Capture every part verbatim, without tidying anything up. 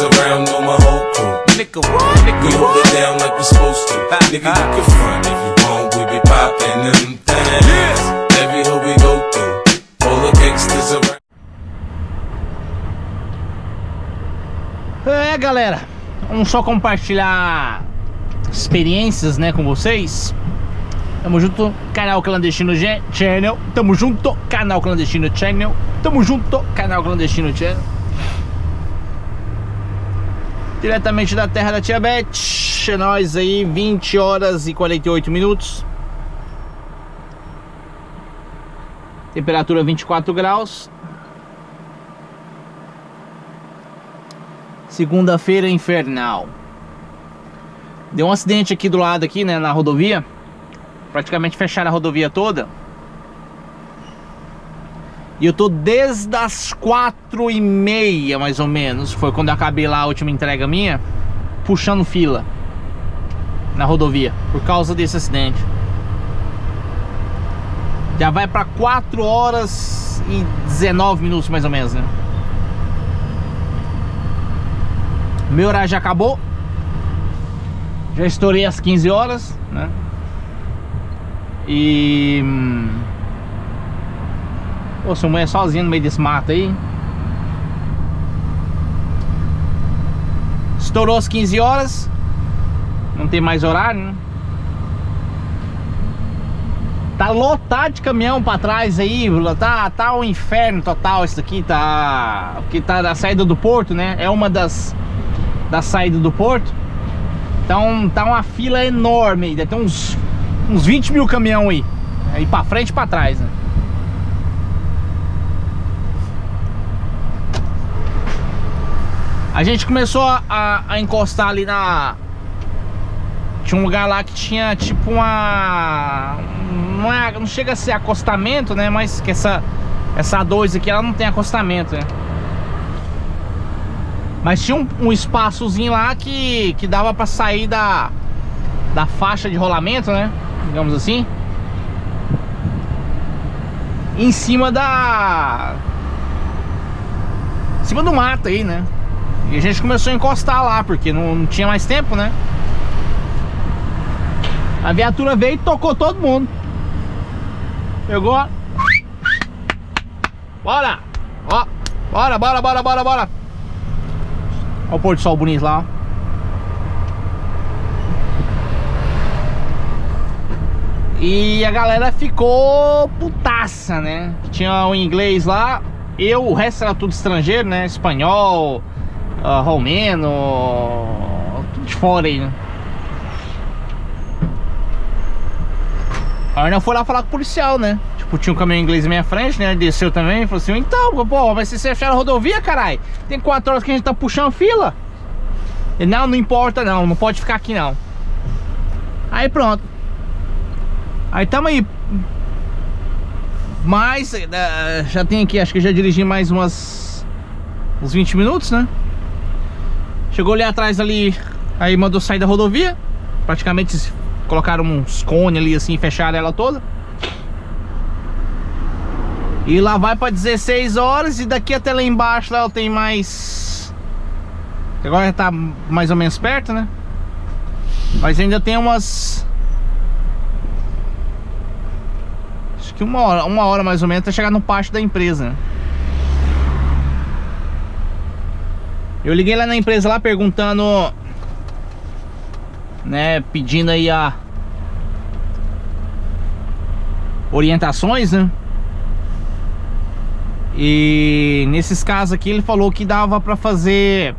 gangsters around, know my whole crew. Nigga, what? Nigga, we hold it down like we supposed to. Nigga, you can front if you want, we be poppin' them things. Every hoe we go through, all the gangsters around. É, galera, vamos só compartilhar experiências, né, com vocês. Tamo junto, canal Clandestino Channel. Tamo junto, canal Clandestino Channel. Tamo junto, canal Clandestino Channel. Diretamente da terra da tia Beth. É nóis aí, vinte horas e quarenta e oito minutos. Temperatura vinte e quatro graus. Segunda-feira infernal. Deu um acidente aqui do lado aqui, né, na rodovia. Praticamente fecharam a rodovia toda. E eu tô desde as quatro e meia, mais ou menos. Foi quando eu acabei lá a última entrega minha, puxando fila na rodovia, por causa desse acidente. Já vai pra quatro horas e dezenove minutos, mais ou menos, né? Meu horário já acabou. Já estourei às quinze horas, né? E... Pô, sua mulher sozinha no meio desse mato aí. Estourou às quinze horas. Não tem mais horário, né? Tá lotado de caminhão pra trás aí. Tá, tá um inferno total isso aqui. Tá... Porque tá da saída do porto, né? É uma das... Da saída do porto. Então tá uma fila enorme aí. Deve ter uns... Uns vinte mil caminhão aí. Aí pra frente e pra trás, né? A gente começou a, a, a encostar ali na... Tinha um lugar lá que tinha tipo uma... Não, é, não chega a ser acostamento, né? Mas que essa, essa A dois aqui, ela não tem acostamento, né? Mas tinha um, um espaçozinho lá que, que dava pra sair da, da faixa de rolamento, né? Digamos assim. Em cima da... Em cima do mato aí, né? E a gente começou a encostar lá, porque não, não tinha mais tempo, né? A viatura veio e tocou todo mundo. Pegou. Bora! Ó, bora, bora, bora, bora, bora. Olha o pôr do sol bonito lá, ó. E a galera ficou putaça, né? Tinha o inglês lá. Eu, o resto era tudo estrangeiro, né? Espanhol, uh, romeno, tudo de fora aí, né? A Arna foi lá falar com o policial, né? Tipo, tinha um caminhão inglês na minha frente, né? Ele desceu também e falou assim: então, pô, mas se fecharam a rodovia, caralho, tem quatro horas que a gente tá puxando fila. Ele, não, não importa não, não pode ficar aqui não. Aí pronto. Aí tamo aí. Mas uh, já tem aqui, acho que já dirigi mais umas uns vinte minutos, né? Chegou ali atrás ali, aí mandou sair da rodovia. Praticamente colocaram uns cones ali assim, fecharam ela toda. E lá vai pra dezesseis horas. E daqui até lá embaixo lá tem mais... Agora já tá mais ou menos perto, né? Mas ainda tem umas... Acho que uma hora, uma hora mais ou menos até chegar no pátio da empresa, né? Eu liguei lá na empresa lá perguntando, né, pedindo aí a orientações, né? E nesses casos aqui ele falou que dava pra fazer,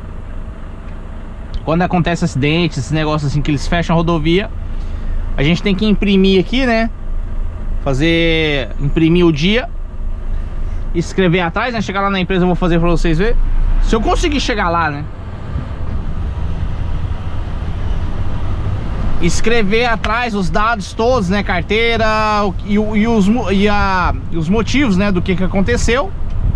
quando acontece acidente, esses negócios assim que eles fecham a rodovia, a gente tem que imprimir aqui, né? Fazer, imprimir o dia, escrever atrás, né? Chegar lá na empresa eu vou fazer pra vocês verem. Se eu conseguir chegar lá, né? Escrever atrás os dados todos, né? Carteira e, e, os, e, a, e os motivos, né? Do que, que aconteceu.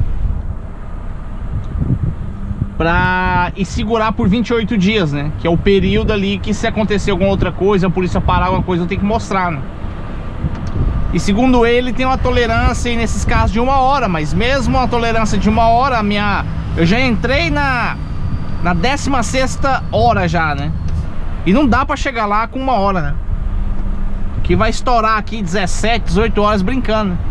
Pra e segurar por vinte e oito dias, né? Que é o período ali que, se acontecer alguma outra coisa, a polícia parar alguma coisa, eu tenho que mostrar, né? E segundo ele, tem uma tolerância aí nesses casos de uma hora. Mas mesmo a tolerância de uma hora, a minha... Eu já entrei na... na décima sexta hora já, né? E não dá pra chegar lá com uma hora, né? Que vai estourar aqui dezessete, dezoito horas brincando, né?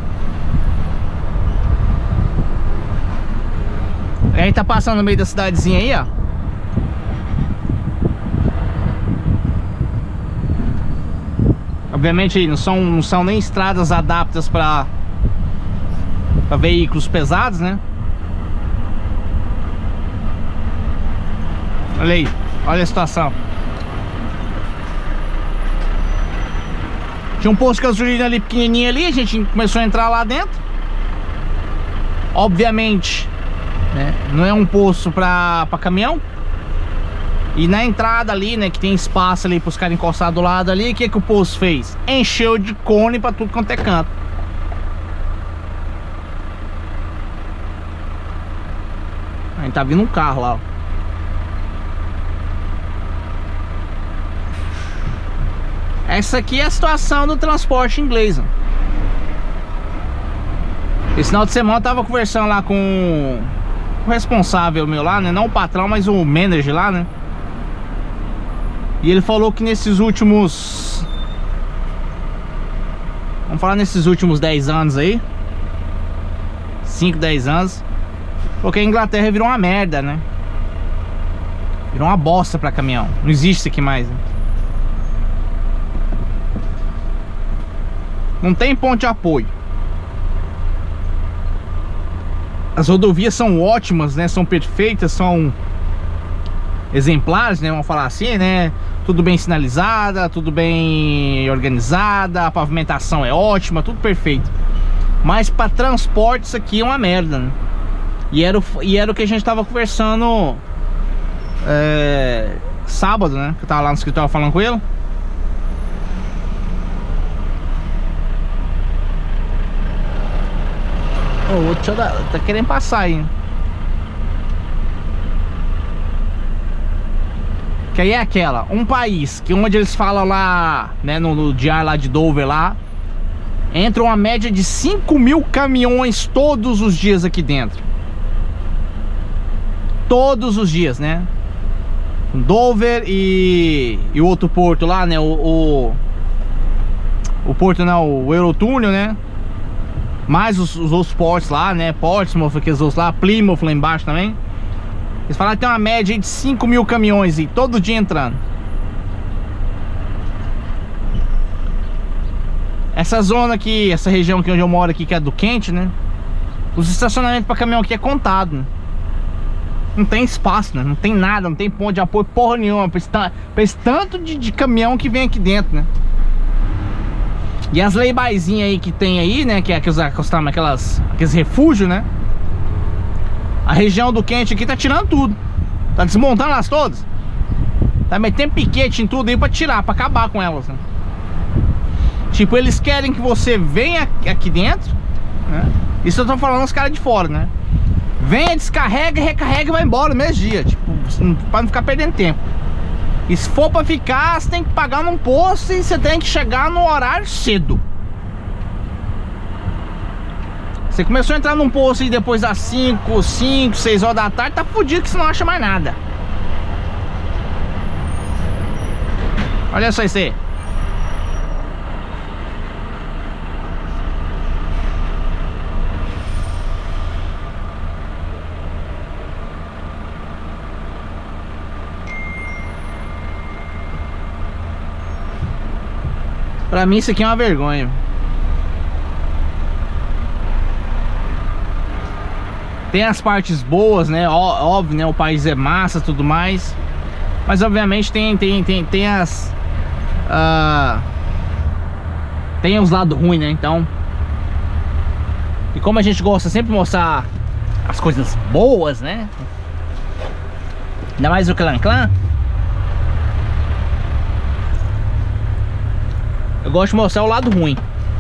E aí tá passando no meio da cidadezinha aí, ó. Obviamente aí não são, não são nem estradas adaptadas para para veículos pesados, né? Olha aí, olha a situação. Tinha um posto de gasolina ali pequenininho ali, a gente começou a entrar lá dentro. Obviamente, né, não é um posto para para caminhão. E na entrada ali, né, que tem espaço ali para os caras encostar do lado ali, o que que o posto fez? Encheu de cone para tudo quanto é canto. Aí tá vindo um carro lá, ó. Essa aqui é a situação do transporte inglês, ó. Esse final de semana eu tava conversando lá com o responsável meu lá, né? Não o patrão, mas o manager lá, né? E ele falou que nesses últimos... Vamos falar nesses últimos dez anos aí, cinco, dez anos, porque a Inglaterra virou uma merda, né? Virou uma bosta pra caminhão. Não existe isso aqui mais, né? Não tem ponto de apoio. As rodovias são ótimas, né? São perfeitas, são exemplares, né? Vamos falar assim, né? Tudo bem sinalizada, tudo bem organizada, a pavimentação é ótima, tudo perfeito. Mas para transporte isso aqui é uma merda, né? E era o, e era o que a gente tava conversando é, sábado, né? Que eu tava lá no escritório falando com ele. O outro tá querendo passar aí, né? Que aí é aquela, um país que onde eles falam lá, né, no, no diário lá de Dover lá, entra uma média de cinco mil caminhões todos os dias aqui dentro. Todos os dias, né? Dover e, e o outro porto lá, né? O, o, o porto não, o Eurotúnel, né? Mais os, os outros portos lá, né? Portsmouth, aqueles outros lá, Plymouth lá embaixo também. Eles falaram que tem uma média de cinco mil caminhões aí, todo dia entrando. Essa zona aqui, essa região aqui onde eu moro aqui, que é do Kent, né? Os estacionamentos para caminhão aqui é contado, né? Não tem espaço, né? Não tem nada, não tem ponto de apoio porra nenhuma pra esse, pra esse tanto de, de caminhão que vem aqui dentro, né? E as laybaizinhas aí que tem aí, né? Que é aqueles, aquelas, aqueles refúgios, né? A região do Kent aqui tá tirando tudo. Tá desmontando elas todas. Tá metendo piquete em tudo aí pra tirar, pra acabar com elas, né? Tipo, eles querem que você venha aqui dentro, né? Isso eu tô falando os caras de fora, né? Venha, descarrega, recarrega e vai embora no mesmo dia. Tipo, pra não ficar perdendo tempo. E se for pra ficar, você tem que pagar num posto e você tem que chegar no horário cedo. Você começou a entrar num posto e depois das cinco, cinco, seis horas da tarde, tá fudido que você não acha mais nada. Olha só isso aí. Pra mim isso aqui é uma vergonha. Tem as partes boas, né? Ó, óbvio, né? O país é massa, tudo mais. Mas obviamente tem, tem, tem, tem as... Uh, tem os lados ruins, né? Então... E como a gente gosta sempre de mostrar as coisas boas, né? Ainda mais o Clan Clan. Eu gosto de mostrar o lado ruim.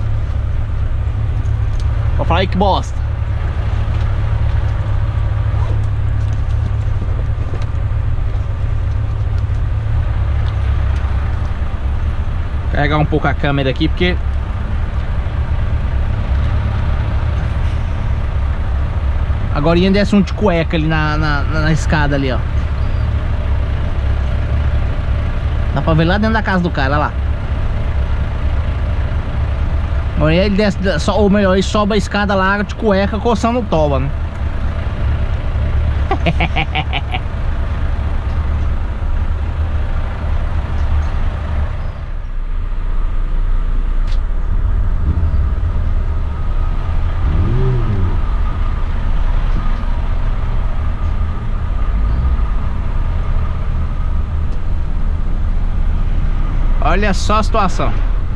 Vou falar aí que bosta. Carregar um pouco a câmera aqui, porque agora ia desce um de cueca ali na, na, na escada ali, ó. Dá pra ver lá dentro da casa do cara, olha lá. Ou ele desce, ou melhor, ele sobe a escada lá de cueca coçando o toba, né? Olha só a situação.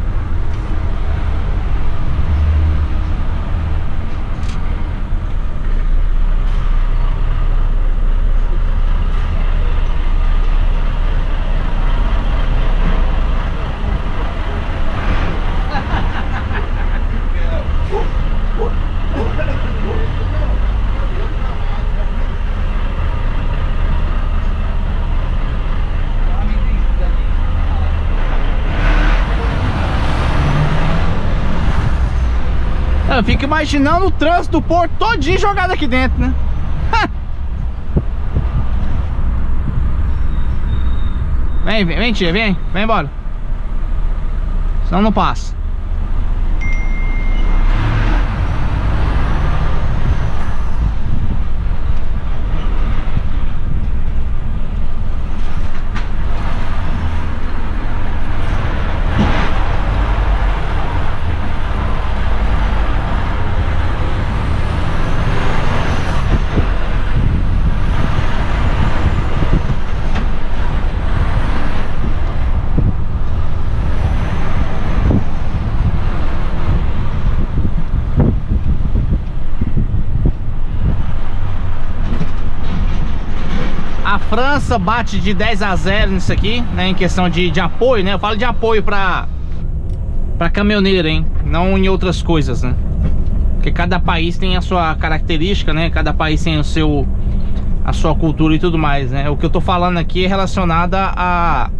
Eu fico imaginando o trânsito do porto todinho jogado aqui dentro, né? Vem, vem, vem, tia, vem, vem embora. Senão não passa. A França bate de dez a zero nisso aqui, né, em questão de, de apoio, né? Eu falo de apoio pra, pra caminhoneiro, hein? Não em outras coisas, né? Porque cada país tem a sua característica, né? Cada país tem o seu, a sua cultura e tudo mais, né? O que eu tô falando aqui é relacionado a,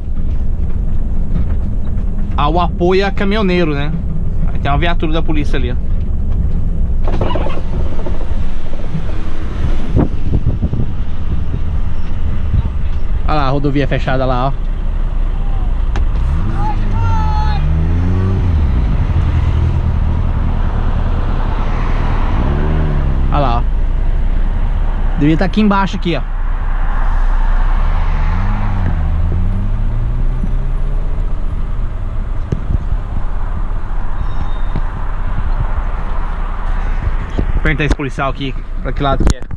ao apoio a caminhoneiro, né? Aí tem uma viatura da polícia ali, ó. Olha lá, a rodovia fechada lá, ó. Olha lá, ó. Devia estar aqui embaixo aqui, ó. Vou perguntar esse policial aqui, pra que lado que é.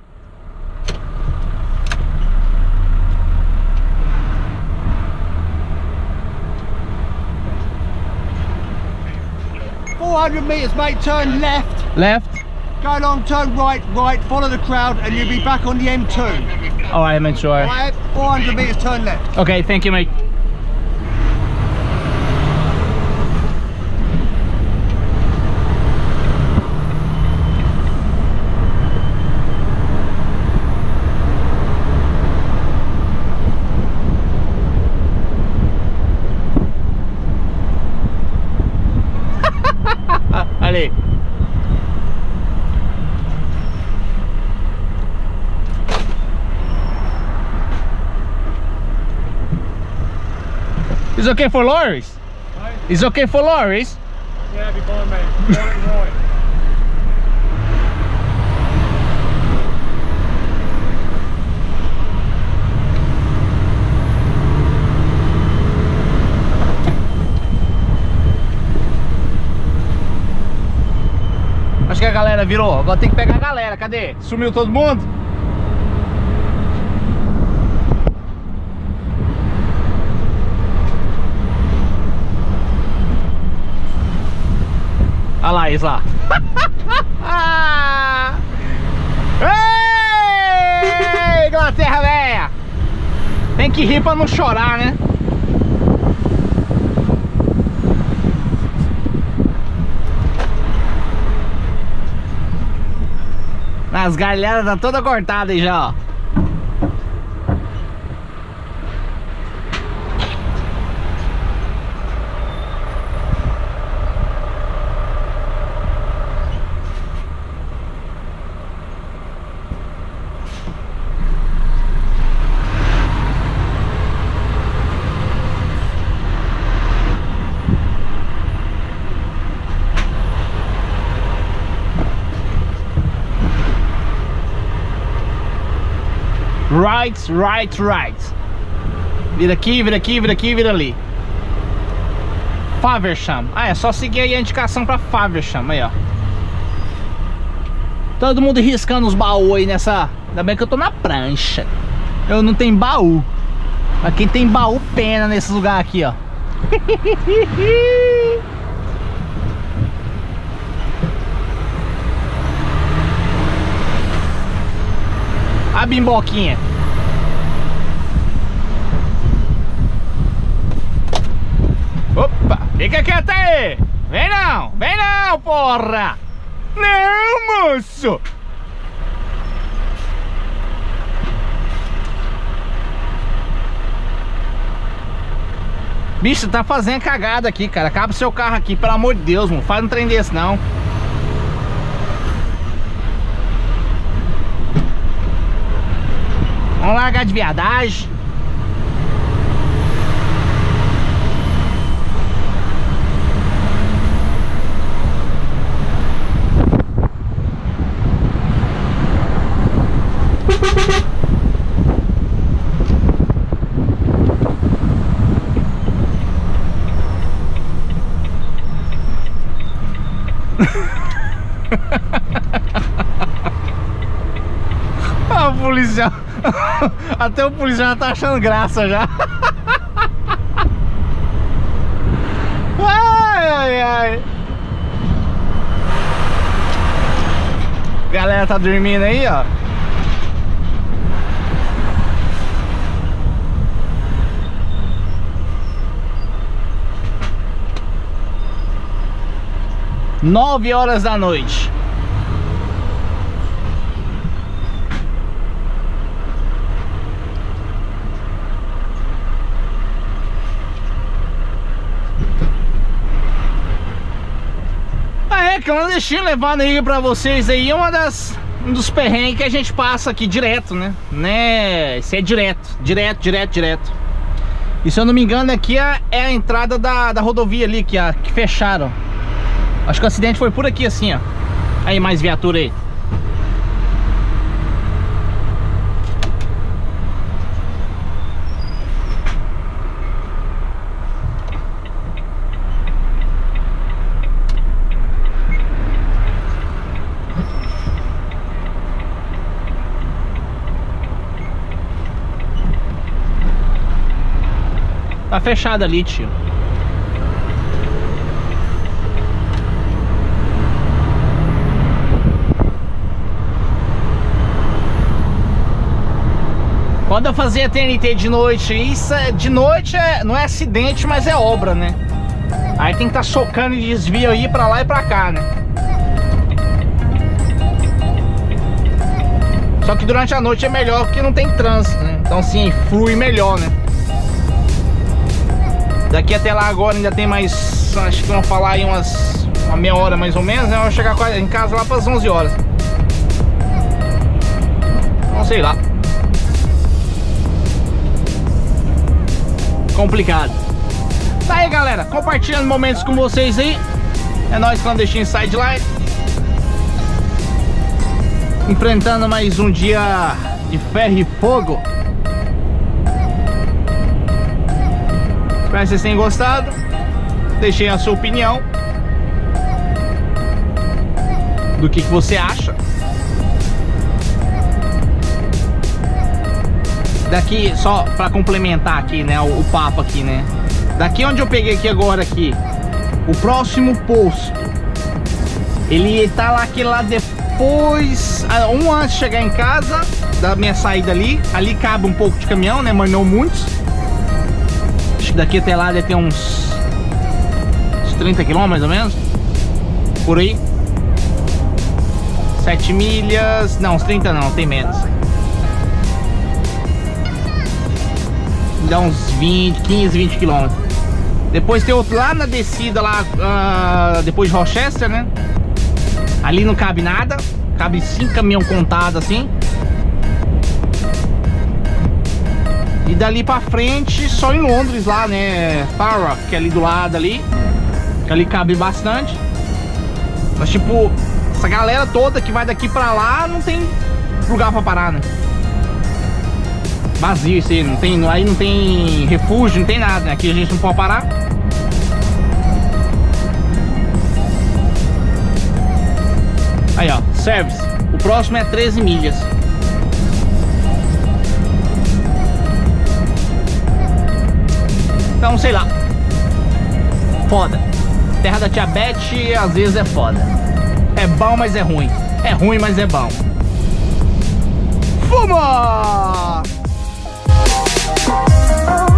four hundred meters, mate, turn left. Left. Go along, turn right, right, follow the crowd, and you'll be back on the M two. Alright, I'm sure. Right, four hundred meters, turn left. Okay, thank you, mate. Ali. It's okay for lorries? Right? It's okay for lorries? Yeah, be fine, mate. Right, right. Acho que a galera virou. Agora tem que pegar a galera. Cadê? Sumiu todo mundo? Olha lá, isso lá. Ei, Inglaterra, véia! Tem que rir pra não chorar, né? As galhadas tá toda cortada aí já, ó. Right, right, right. Vira aqui, vira aqui, vira aqui, vira ali. Faversham. Ah, é só seguir aí a indicação pra Faversham. Aí, ó. Todo mundo riscando os baús aí nessa... Ainda bem que eu tô na prancha. Eu não tenho baú. Mas quem tem baú pena nesse lugar aqui, ó. A bimboquinha. Opa, fica quieto aí. Vem não, vem não, porra. Não, moço. Bicho, tá fazendo cagada aqui, cara. Acaba o seu carro aqui, pelo amor de Deus, mano. Faz um trem desse, não. Vamos largar de viadagem. Ah, o policial. Até o policial já tá achando graça já. Ai, ai, ai. Galera tá dormindo aí, ó. Nove horas da noite. Ah, é, clandestino, levando aí pra vocês aí uma das, um dos perrengues que a gente passa aqui direto, né? Né? Isso é direto, direto, direto, direto. E se eu não me engano aqui é, é a entrada da, da rodovia ali que, a, que fecharam. Acho que o acidente foi por aqui assim, ó. Aí, mais viatura aí. Tá fechado ali, tio. Quando eu fazia T N T de noite, isso é, de noite é, não é acidente, mas é obra, né? Aí tem que estar tá socando e desvio aí pra lá e pra cá, né? Só que durante a noite é melhor porque não tem trânsito, né? Então sim, flui melhor, né? Daqui até lá agora ainda tem mais, acho que vão falar aí umas uma meia hora mais ou menos, né? Eu vou chegar em casa lá para as onze horas. Não sei lá. Complicado. Tá aí, galera, compartilhando momentos com vocês aí. É nóis, Clandestino Sideline. Enfrentando mais um dia de ferro e fogo. Espero que vocês tenham gostado. Deixem a sua opinião do que, que você acha. Daqui, só para complementar aqui, né, o, o papo aqui, né? Daqui onde eu peguei aqui agora aqui, o próximo posto, ele tá lá aquele lá depois, um antes de chegar em casa, da minha saída ali. Ali cabe um pouco de caminhão, né, mas não muitos. Acho que daqui até lá deve ter uns, uns trinta quilômetros mais ou menos, por aí. Sete milhas, não, uns trinta não, tem menos. Dá uns vinte, quinze, vinte quilômetros. Depois tem outro lá na descida lá, uh, depois de Rochester, né? Ali não cabe nada, cabe cinco caminhão contados assim. E dali pra frente só em Londres lá, né? Farrock, que é ali do lado ali, que ali cabe bastante. Mas tipo, essa galera toda que vai daqui pra lá não tem lugar pra parar, né? vazio isso aí, não tem, aí não tem refúgio, não tem nada, né? Aqui a gente não pode parar. Aí, ó, service. O próximo é treze milhas. Então, sei lá. Foda. Terra da Tia Beth, às vezes é foda. É bom, mas é ruim. É ruim, mas é bom. Fuma!